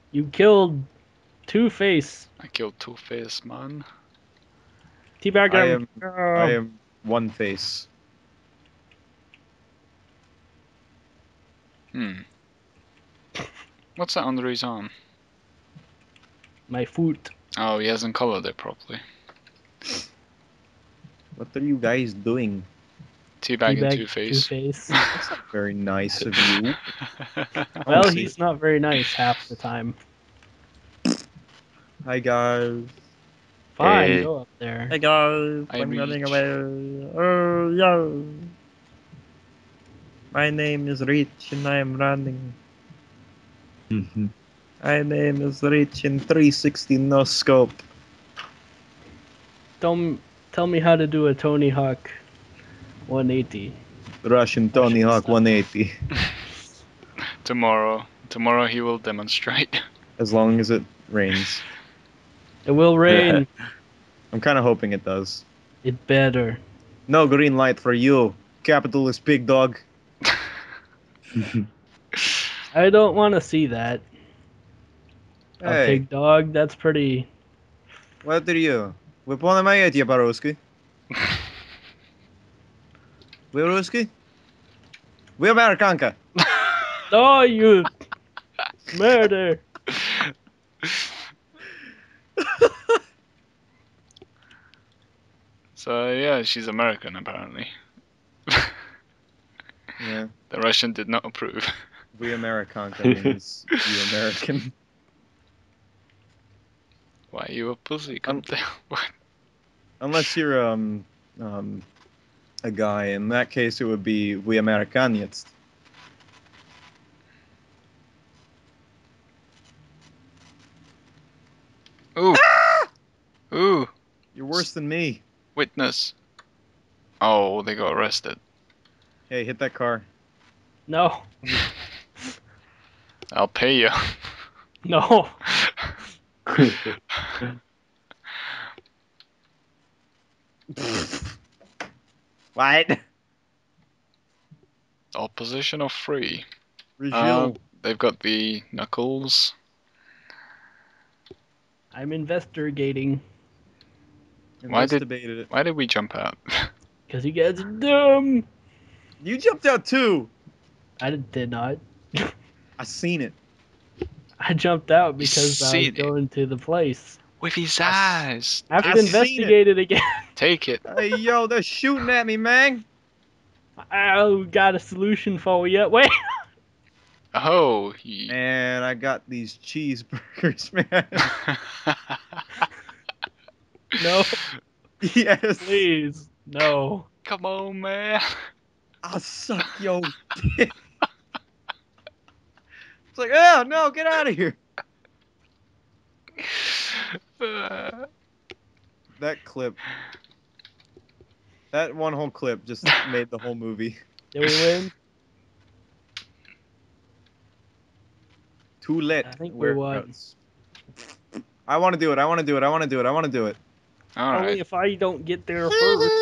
You killed Two-Face. I killed Two-Face, man. Teabag I him. am I Oh, am One Face. Hmm. What's that under his arm? my foot. Oh, he hasn't colored it properly. What are you guys doing? Teabagging Teabag Two-Face. Two-Face. That's not very nice of you. Well, Honestly. he's not very nice half the time. Hi guys. Fine, Hey. go up there. Hey guys, I I'm running reach. away. Oh yo. My name is Rich and I am running. My name is Rich in 360 no scope. Tell me how to do a Tony Hawk 180. Russian Tony Hawk style. 180. Tomorrow he will demonstrate. As long as it rains. It will rain. I'm kind of hoping it does. It better. No green light for you, capitalist pig dog. I don't want to see that. A Hey, pig dog, that's pretty... what are you? Ви понимаете по-русски? Вы русский? Вы американка? Oh, you murder! So yeah, she's American apparently. Yeah. The Russian did not approve. We Americanka means you American. Why are you a pussy? Come down. What? Unless you're a guy. In that case, it would be we Amerikanets. Ooh. Ooh. You're worse than me. Witness. Oh, they got arrested. Hey, hit that car. No, I'll pay you. no. What? Opposition of free. Regil. They've got the knuckles. I'm investigating. Investigated it. Why did we jump out? Because you guys are dumb. You jumped out too. I did not. I seen it. I jumped out because I was seen it? going to the place. With his I eyes. I have I to seen it. investigate it again. Take it. Hey, yo, they're shooting at me, man. I got a solution for you. Wait. Oh, he. Man, I got these cheeseburgers, man. No, Yes. please. No. Come on, man. I'll suck your dick. It's like, oh, no, get out of here. That clip. That one whole clip just made the whole movie. Did we win? Too lit. I think we Where won. I want to do it. I want to do it. I want to do it. I want to do it. All Only right. if I don't get there first.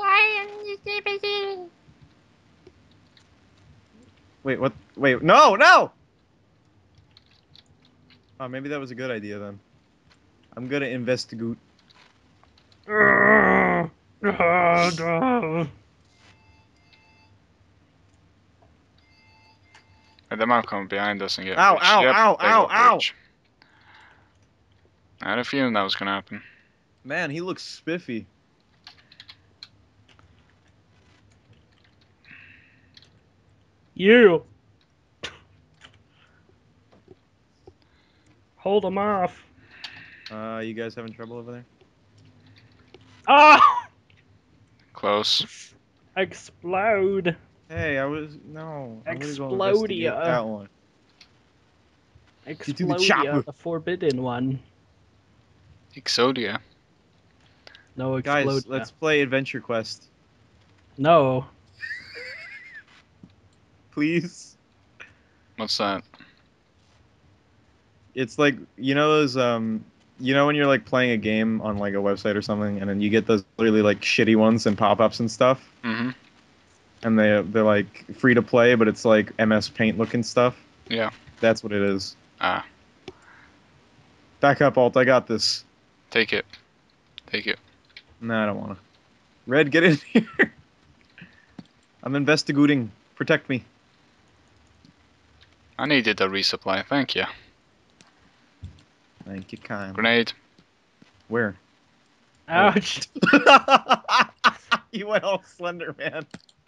Wait, what? Wait, no, no! Oh, maybe that was a good idea then. I'm gonna investigate. They might come behind us and get Ow, bridge. ow, Yep, ow, they ow, got ow! bridge. I had a feeling that was gonna happen. Man, he looks spiffy. You. Hold him off. You guys having trouble over there? Ah! Close. Explode. Hey, I was no. I'm gonna go investigate Explodia. that one. Get to the Explodia, chopper, the forbidden one. Exodia. No guys. Explodia. Let's play Adventure Quest, No. please. What's that? It's like those when you're like playing a game on like a website or something, and then you get those really like shitty ones and pop-ups and stuff, Mm-hmm. and they're like free to play, but it's like MS Paint looking stuff. Yeah. That's what it is. Ah. Back up, Alt. I got this. Take it. Take it. No, I don't wanna. Red, get in here. I'm investigating. Protect me. I needed a resupply. Thank you. Thank you, kind. Grenade. Where? Ouch! You went all Slender Man.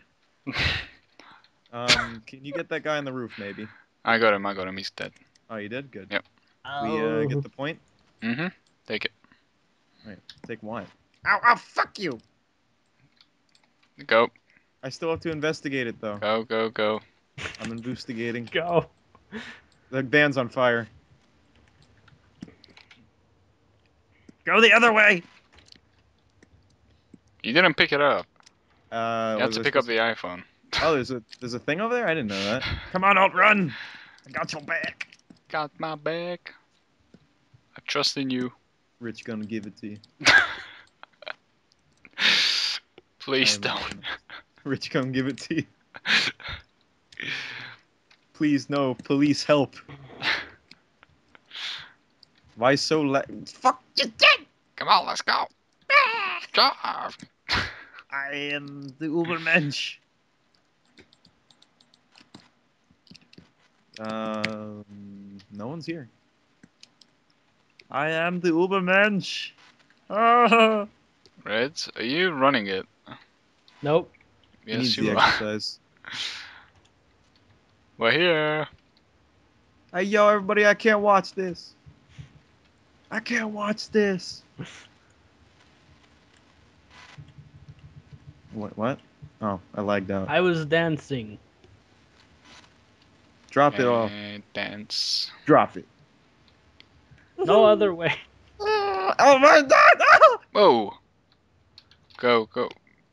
Can you get that guy on the roof, maybe? I got him. I got him. He's dead. Oh, you did? Good. Yep. We Oh. get the point? Mm-hmm. Take it. Right. Take what? Ow, ow, fuck you! Go. I still have to investigate it, though. Go, go, go. I'm investigating. Go. The van's on fire. Go the other way! You didn't pick it up. You What had was to I pick up supposed the iPhone. Oh, there's a thing over there? I didn't know that. Come on, Alt, run! I got your back. Got my back. I trust in you. Rich gonna give it to you. Please I am don't. Rich gonna give it to you. Please, no. Police, help. Why so Fuck you dead! Come on, let's go. Drive. I am the Ubermensch. No one's here. I am the Ubermensch. Ah. Reds, are you running it? Nope. He Yes, needs you the are. exercise. We're here. Hey, yo, everybody, I can't watch this. I can't watch this. What? Oh, I lagged out. I was dancing. Drop it off. And dance. Drop it. No other way. Oh my god! Whoa. Go, go.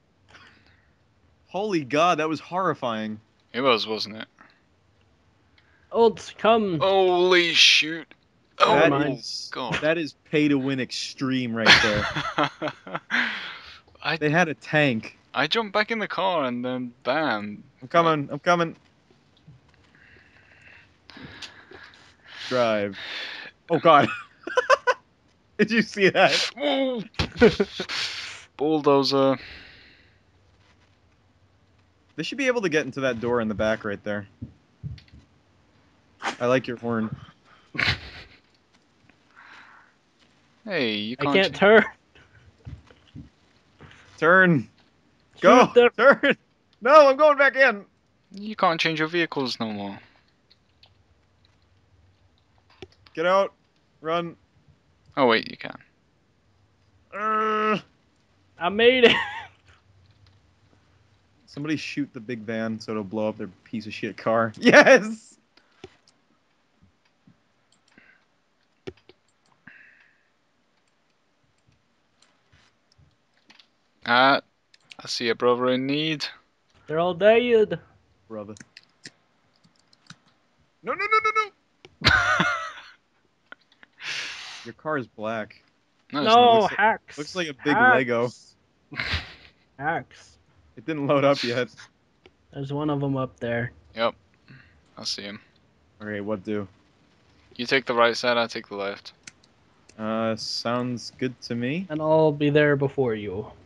Holy god, that was horrifying. It was, wasn't it? Olds, come. Holy shoot. Oh, Never That mind. is God. that is pay to win extreme right there. They had a tank. I jumped back in the car and then bam. I'm coming. I'm coming. Drive. Oh god. Did you see that? Whoa. Bulldozer. They should be able to get into that door in the back right there. I like your horn. Hey, you I can't. can't turn. Turn. Go. Shoot them. Turn. No, I'm going back in. You can't change your vehicles no more. Get out. Run. Oh wait, you can. I made it. Somebody shoot the big van so it'll blow up their piece of shit car. Yes. I see a brother in need. They're all dead. Brother. No, no, no, no, no. Your car is black. No, it's No, not. looks like- hacks. Looks like a big Hacks. Lego. Hacks. It didn't load up yet. There's one of them up there. Yep, I see him. Okay, what do? You take the right side, I take the left. Sounds good to me. And I'll be there before you.